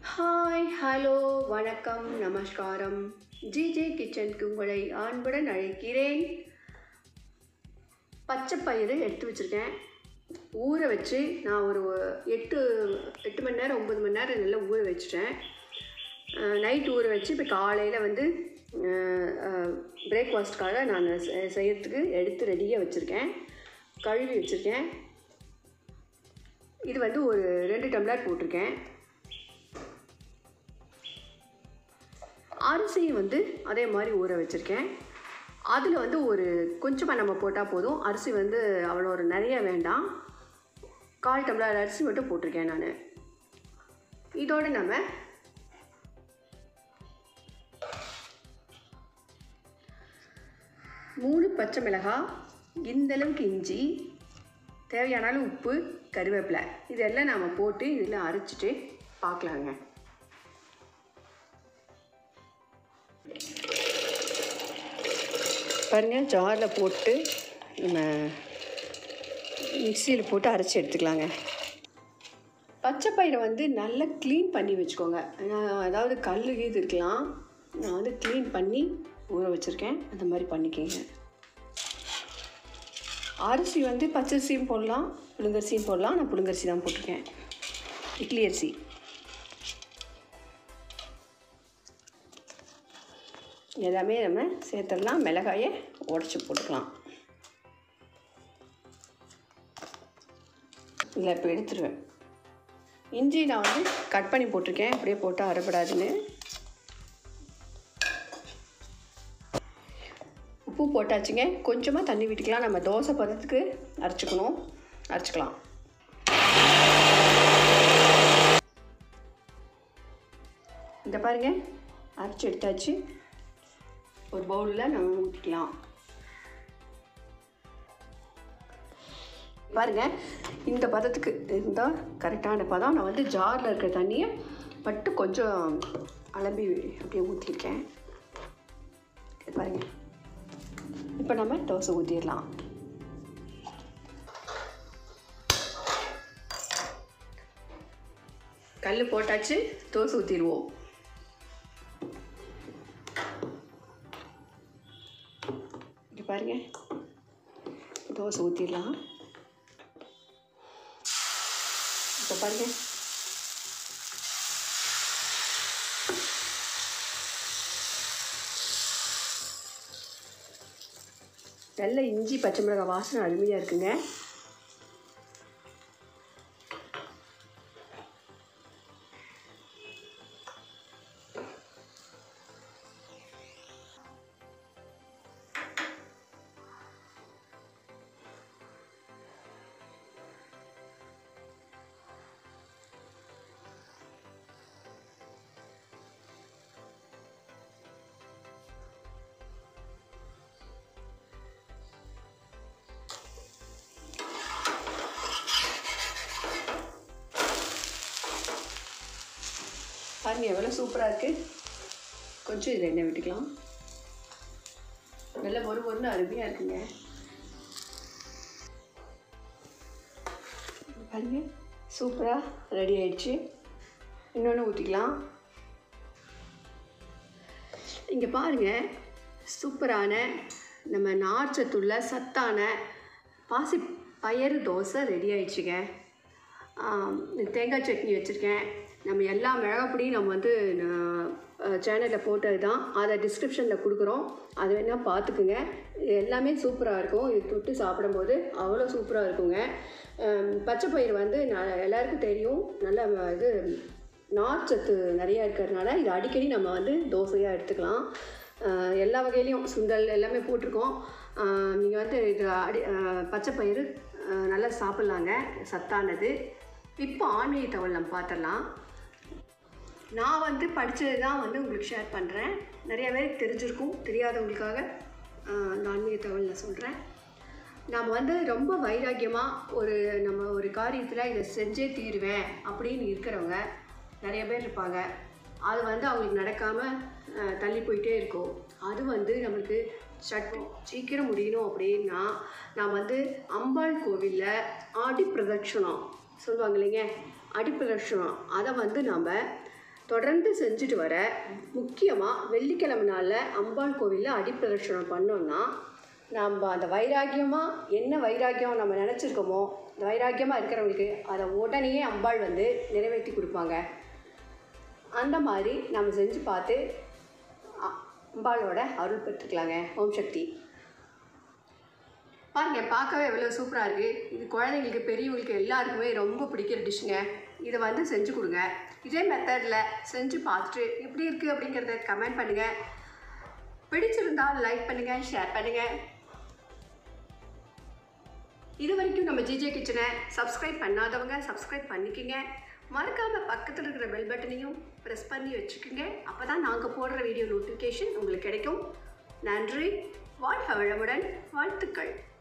Hi, hello, வணக்கம், நமஸ்காரம். GJ கிச்சனுக்கு உங்களை அன்புடன் அழைக்கிறேன். பச்சை பயிறு எடுத்து வச்சுருக்கேன். ஊற வச்சு நான் ஒரு 8 மணி நேரம் 9 மணி நேரம் நல்லா ஊற வச்சுட்டேன். நைட் ஊற வச்சு இப்போ காலையில் வந்து பிரேக்ஃபாஸ்ட்டுக்காக நான் செய்கிறதுக்கு எடுத்து ரெடியாக வச்சுருக்கேன். கழுவி வச்சுருக்கேன். இது வந்து ஒரு 2 டம்ளர் போட்டிருக்கேன். அரிசி வந்து அதே மாதிரி ஊற வச்சுருக்கேன். அதில் வந்து ஒரு கொஞ்சமாக நம்ம போட்டால் போதும். அரிசி வந்து அவ்வளோ ஒரு நிறைய வேண்டாம். 1/4 டம்ளர் அரிசி மட்டும் போட்டிருக்கேன் நான். இதோடு நம்ம மூணு பச்சை மிளகாய், இந்தளவுக்கு இஞ்சி, தேவையான அளவு உப்பு, கருவேப்பிலை இதெல்லாம் நாம் போட்டு இதில் அரைச்சிட்டு பார்க்கலாங்க. பாருங்கள், ஜாரில் போட்டு நம்ம மிக்சியில் போட்டு அரைச்சி எடுத்துக்கலாங்க. பச்சை பயிரை வந்து நல்லா க்ளீன் பண்ணி வச்சுக்கோங்க. அதாவது கல் இது இருக்கலாம். நான் வந்து க்ளீன் பண்ணி ஊற வச்சுருக்கேன். அந்த மாதிரி பண்ணிக்கோங்க. அரிசி வந்து பச்சரிசியும் போடலாம், புழுங்கரிசியும் போடலாம். நான் புழுங்கரிசி தான் போட்டிருக்கேன். இட்லி அரிசி. எல்லாமே நம்ம சேர்த்துடலாம். மிளகாயை உடச்சி போட்டுக்கலாம். இல்லை, இப்போ எடுத்துடுவேன். இஞ்சி நான் வந்து கட் பண்ணி போட்டிருக்கேன். அப்படியே போட்டால் அரைப்படாதுன்னு. உப்பு போட்டாச்சுங்க. கொஞ்சமாக தண்ணி விட்டுக்கலாம். நம்ம தோசை பதத்துக்கு அரைச்சிக்கலாம். இந்த பாருங்கள், அரைச்சி எடுத்தாச்சு. ஒரு பவுலில் நம்ம ஊற்றிக்கலாம். பாருங்கள், இந்த பதத்துக்கு இருந்தால் கரெக்டான பதம். நான் வந்து ஜாரில் இருக்கிற தண்ணியை மட்டும் கொஞ்சம் அலம்பி அப்படியே ஊற்றிருக்கேன். பாருங்கள், இப்போ நம்ம தோசை ஊற்றிடலாம். கல் போட்டாச்சு, தோசை ஊற்றிடுவோம். பாருங்க, தோசை ஊற்றிடலாம். இப்போ பாருங்க, நல்ல இஞ்சி பச்சை மிளகாய் வாசனை அருமையாக இருக்குங்க. பாருங்க, எவ்வளோ சூப்பராக இருக்குது. கொஞ்சம் இதில் எண்ணெய் விட்டுக்கலாம். நல்ல ஒரு அருமையாக இருக்குங்க. பாருங்க, சூப்பராக ரெடி ஆயிடுச்சு. இன்னொன்று ஊற்றிக்கலாம். இங்கே பாருங்கள், சூப்பரான நம்ம நார்ச்சத்துள்ள சத்தான பாசி பயிறு தோசை ரெடி ஆயிடுச்சுங்க. தேங்காய் சட்னி வச்சுருக்கேன். நம்ம எல்லா மிளகாப்பொடியும் நம்ம வந்து சேனலில் போட்டது தான். அதை டிஸ்கிரிப்ஷனில் கொடுக்குறோம். அது வேணால் பார்த்துக்குங்க. எல்லாமே சூப்பராக இருக்கும். இது தொட்டு சாப்பிடும்போது அவ்வளோ சூப்பராக இருக்குங்க. பச்சை பயிறு வந்து எல்லாருக்கும் தெரியும். நல்ல இது நார்ச்சத்து நிறையா இருக்கிறதுனால இது அடிக்கடி நம்ம வந்து தோசையாக எடுத்துக்கலாம். எல்லா வகையிலையும் சுண்டல் எல்லாமே போட்டிருக்கோம். நீங்கள் வந்து இது பச்சை பயிறு நல்லா சாப்பிட்லாங்க, சத்தானது. இப்போ ஆன்மீக தகவல் நம்ம பார்த்துடலாம். நான் வந்து படித்தது தான் வந்து உங்களுக்கு ஷேர் பண்ணுறேன். நிறையா பேருக்கு தெரிஞ்சிருக்கும். தெரியாதவங்களுக்காக அந்த ஆன்மீக தகவல் நான் சொல்கிறேன். நாம் வந்து ரொம்ப வைராக்கியமாக நம்ம ஒரு காரியத்தில் இதை செஞ்சே தீருவேன் அப்படின்னு இருக்கிறவங்க நிறைய பேர் இருப்பாங்க. அது வந்து அவங்களுக்கு நடக்காமல் தள்ளி போயிட்டே இருக்கும். அது வந்து நம்மளுக்கு சீக்கிரம் முடியணும் அப்படின்னா நான் வந்து அம்பாள் கோவிலில் ஆடி பிரதட்சணம் சொல்லுவாங்க இல்லைங்க, அடி பிரதட்சணம் அதை வந்து நம்ம தொடர்ந்து செஞ்சுட்டு வர. முக்கியமாக வெள்ளிக்கிழமை நாளில் அம்பாள் கோவிலில் அடிப்பிரதட்சணம் பண்ணோம்னா நம்ம அந்த வைராக்கியமாக என்ன வைராக்கியம் நம்ம நினச்சிருக்கோமோ அந்த வைராக்கியமாக இருக்கிறவங்களுக்கு அதை உடனேயே அம்பாள் வந்து நிறைவேற்றி கொடுப்பாங்க. அந்த மாதிரி நம்ம செஞ்சு பார்த்து அம்பாளோட அருள் பெற்றுக்கலாங்க. ஓம் சக்தி. பாருங்கள், பார்க்கவே எவ்வளோ சூப்பராக இருக்குது. இது குழந்தைங்களுக்கு பெரியவங்களுக்கு எல்லாருக்குமே ரொம்ப பிடிக்கிற டிஷ்ஷுங்க. இதை வந்து செஞ்சு கொடுங்க. இதே மெத்தடில் செஞ்சு பார்த்துட்டு எப்படி இருக்குது அப்படிங்கிறத கமெண்ட் பண்ணுங்கள். பிடிச்சிருந்தால் லைக் பண்ணுங்கள், ஷேர் பண்ணுங்கள். இது வரைக்கும் நம்ம ஜிஜே கிச்சனை சப்ஸ்கிரைப் பண்ணாதவங்க சப்ஸ்கிரைப் பண்ணிக்கோங்க. மறக்காமல் பக்கத்தில் இருக்கிற பெல் பட்டனையும் ப்ரெஸ் பண்ணி வச்சுக்கோங்க. அப்போ தான் நாங்கள் போடுற வீடியோ நோட்டிஃபிகேஷன் உங்களுக்கு கிடைக்கும். நன்றி. வாழ்க வளமுடன். வாழ்த்துக்கள்.